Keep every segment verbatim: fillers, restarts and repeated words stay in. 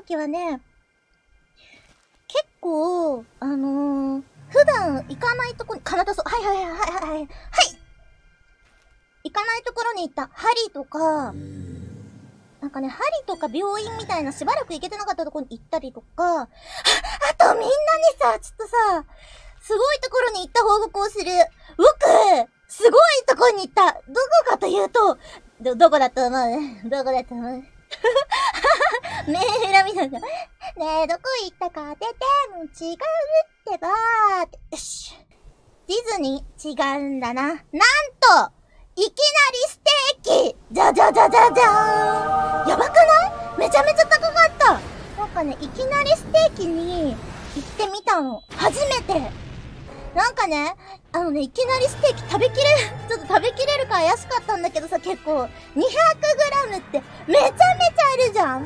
時はね、結構、あのー、普段行かないとこに、かなたそう、はいはいはいはいはいはい。行かないところに行った。針とか、なんかね、針とか病院みたいなしばらく行けてなかったところに行ったりとか、あ、あとみんなにさ、ちょっとさ、すごいところに行った報告をする。僕、すごいところに行った。どこかというと、ど、どこだと思う？どこだと思う？メーヘラみたいな。ねえ、どこ行ったか当てて、もう違うってばーって。よし。ディズニー違うんだな。なんといきなりステーキじゃじゃじゃじゃじゃーん。やばくない？めちゃめちゃ高かった。なんかね、いきなりステーキに行ってみたの。初めて。なんかね、あのね、いきなりステーキ食べきれる、ちょっと食べきれるか怪しかったんだけどさ、結構、にひゃくグラムってめちゃめちゃあるじゃん。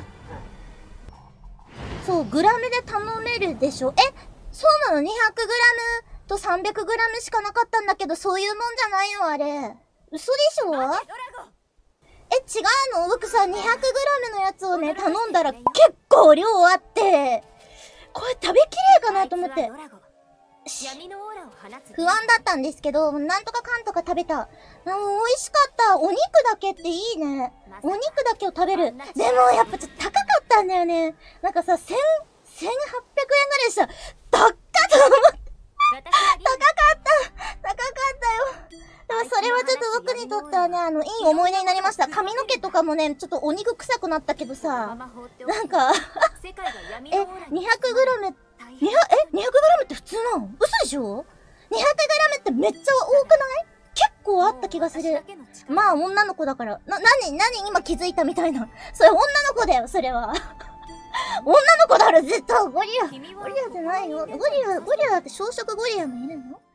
そう、グラムで頼めるでしょ。え、そうなの？ にひゃくグラム と さんびゃくグラム しかなかったんだけど、そういうもんじゃないよ、あれ。嘘でしょ？え、違うの？僕さ、にひゃくグラム のやつをね、頼んだら結構量あって、これ食べきれるかなと思って。不安だったんですけど、なんとかかんとか食べた。美味しかった。お肉だけっていいね。お肉だけを食べる。でもやっぱちょっと高かったんだよね。なんかさ、千、千八百円ぐらいした。高っと思って。高かった。高かったよ。でもそれはちょっと僕にとってはね、あの、いい思い出になりました。髪の毛とかもね、ちょっとお肉臭くなったけどさ、なんか、え、にひゃくグラム、にひゃく、え ?にひゃくグラム って普通なの？嘘でしょ ?にひゃくグラム ってめっちゃ多くない？結構あった気がする。まあ女の子だから。な、なに、なに今気づいたみたいな。それ女の子だよ、それは。女の子だろ、絶対ゴリラ。ゴリラじゃないよ。ゴリラ、ゴリラって小食ゴリラもいるの？